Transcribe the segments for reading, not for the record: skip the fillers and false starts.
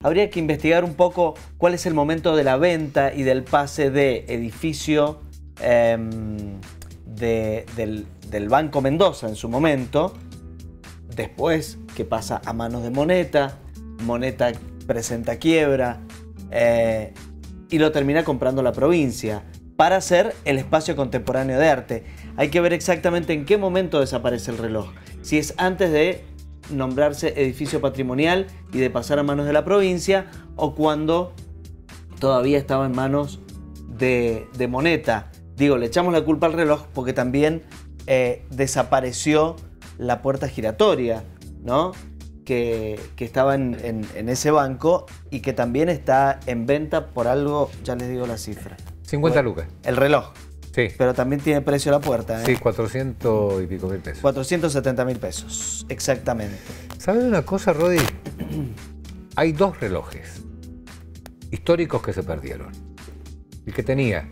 habría que investigar un poco cuál es el momento de la venta y del pase de edificio del Banco Mendoza en su momento, después que pasa a manos de Moneta, Moneta presenta quiebra y lo termina comprando la provincia para hacer el espacio contemporáneo de arte. Hay que ver exactamente en qué momento desaparece el reloj. Si es antes de nombrarse edificio patrimonial y de pasar a manos de la provincia, o cuando todavía estaba en manos de Moneta. Digo, le echamos la culpa al reloj porque también desapareció la puerta giratoria, ¿no? Que estaba en ese banco y que también está en venta por algo, ya les digo la cifra. 50 lucas. El reloj. Sí. Pero también tiene precio la puerta, ¿eh? Sí, 400 y pico mil pesos. 470.000 pesos, exactamente. ¿Sabes una cosa, Rodi? Hay dos relojes históricos que se perdieron. El que tenía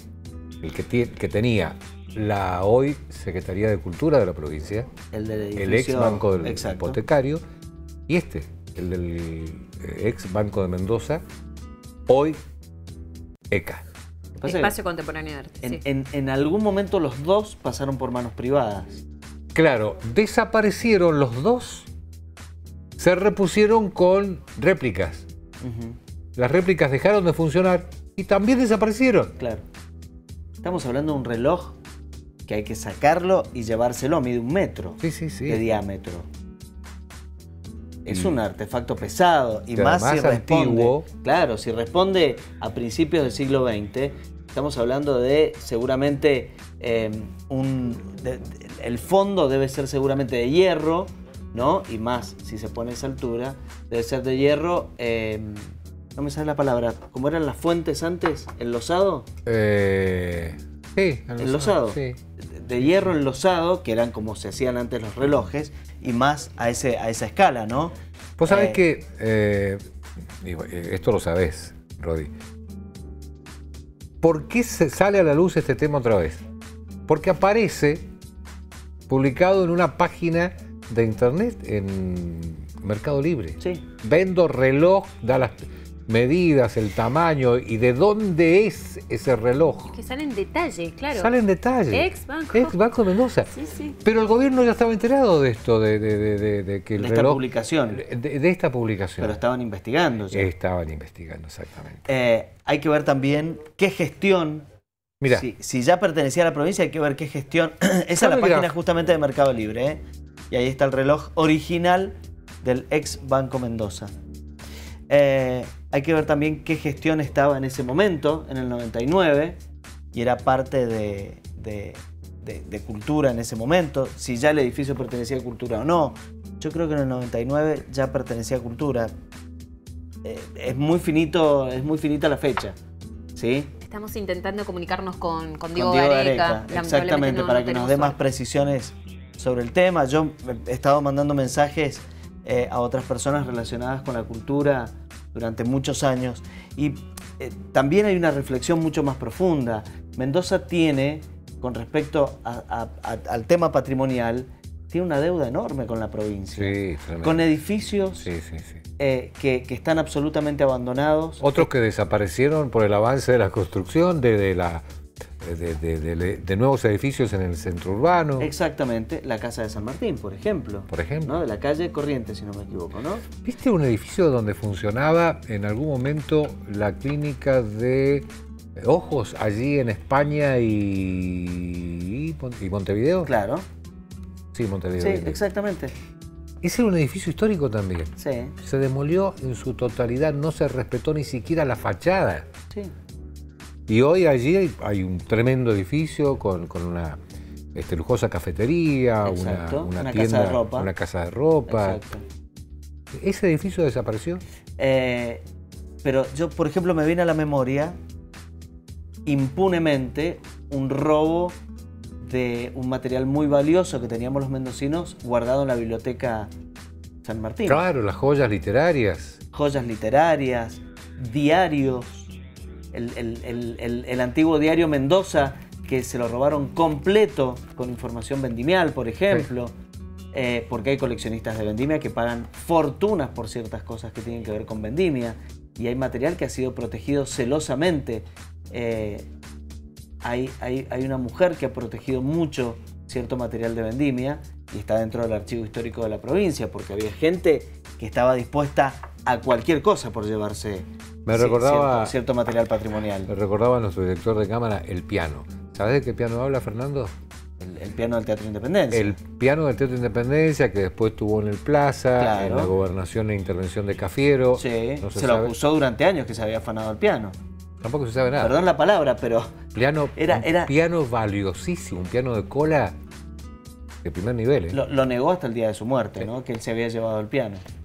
la hoy Secretaría de Cultura de la provincia, el ex Banco del Hipotecario, y el del ex Banco de Mendoza, hoy ECA. Espacio Contemporáneo de Arte. Sí. En algún momento los dos pasaron por manos privadas. Claro, desaparecieron los dos, se repusieron con réplicas. Las réplicas dejaron de funcionar y también desaparecieron. Claro. Estamos hablando de un reloj que hay que sacarlo y llevárselo, mide 1 metro de diámetro. Es un artefacto pesado y más si responde, antiguo. Claro, si responde a principios del siglo XX, estamos hablando de seguramente el fondo debe ser seguramente de hierro, ¿no? Y más si se pone a esa altura, debe ser de hierro, no me sale la palabra, ¿cómo eran las fuentes antes? ¿Enlosado? Sí, enlosado. Sí. De hierro enlosado, que eran como se hacían antes los relojes, y más a esa escala, ¿no? Vos sabés que, esto lo sabés, Rodi, ¿por qué se sale a la luz este tema otra vez? Porque aparece publicado en una página de internet en Mercado Libre. Sí. Vendo reloj, da las medidas, el tamaño y de dónde es ese reloj. Es que sale en detalle, claro. Sale en detalle. Ex Banco de Mendoza. Sí, sí. Pero el gobierno ya estaba enterado de esto, de que el reloj... esta publicación. De esta publicación. Pero estaban investigando ya. Estaban investigando, exactamente. Hay que ver también qué gestión... Mira. Si ya pertenecía a la provincia, hay que ver qué gestión... Esa es la página justamente de Mercado Libre, ¿eh? Y ahí está el reloj original del ex Banco Mendoza. Hay que ver también qué gestión estaba en ese momento, en el 99, y era parte de Cultura en ese momento, si ya el edificio pertenecía a Cultura o no. Yo creo que en el 99 ya pertenecía a Cultura. Es muy finita la fecha, ¿sí? Estamos intentando comunicarnos con Diego Gareca. Exactamente, para que nos dé más precisiones sobre el tema. Yo he estado mandando mensajes a otras personas relacionadas con la cultura durante muchos años y también hay una reflexión mucho más profunda. Mendoza tiene, con respecto al tema patrimonial, tiene una deuda enorme con la provincia, con edificios que están absolutamente abandonados. Otros que desaparecieron por el avance de la construcción de nuevos edificios en el centro urbano. Exactamente, la Casa de San Martín, por ejemplo. ¿No? De la calle Corrientes, si no me equivoco, ¿no? ¿Viste un edificio donde funcionaba en algún momento la clínica de ojos allí en España y Montevideo? Claro. Sí, Montevideo. Sí, exactamente. Ese era un edificio histórico también. Sí. Se demolió en su totalidad, no se respetó ni siquiera la fachada. Sí. Y hoy allí hay un tremendo edificio con una lujosa cafetería, una tienda, casa de ropa. Una casa de ropa. Exacto. ¿Ese edificio desapareció? Pero yo, por ejemplo, me viene a la memoria impunemente un robo de un material muy valioso que teníamos los mendocinos guardado en la biblioteca San Martín. Claro, las joyas literarias. Joyas literarias, diarios. El antiguo diario Mendoza, que se lo robaron completo con información vendimial, por ejemplo, porque hay coleccionistas de vendimia que pagan fortunas por ciertas cosas que tienen que ver con vendimia. y hay material que ha sido protegido celosamente. Hay una mujer que ha protegido mucho cierto material de vendimia y está dentro del archivo histórico de la provincia, porque había gente que estaba dispuesta a cualquier cosa por llevarse cierto material patrimonial. Me recordaba a nuestro director de cámara el piano. ¿Sabés de qué piano habla, Fernando? El piano del Teatro Independencia. El piano del Teatro Independencia, que después tuvo en el Plaza, claro, en la gobernación e intervención de Cafiero. Sí, no se lo acusó durante años que se había afanado el piano. Tampoco se sabe nada. Perdón la palabra, pero... Un piano valiosísimo, un piano de cola de primer nivel. Lo negó hasta el día de su muerte, ¿no? Que él se había llevado el piano.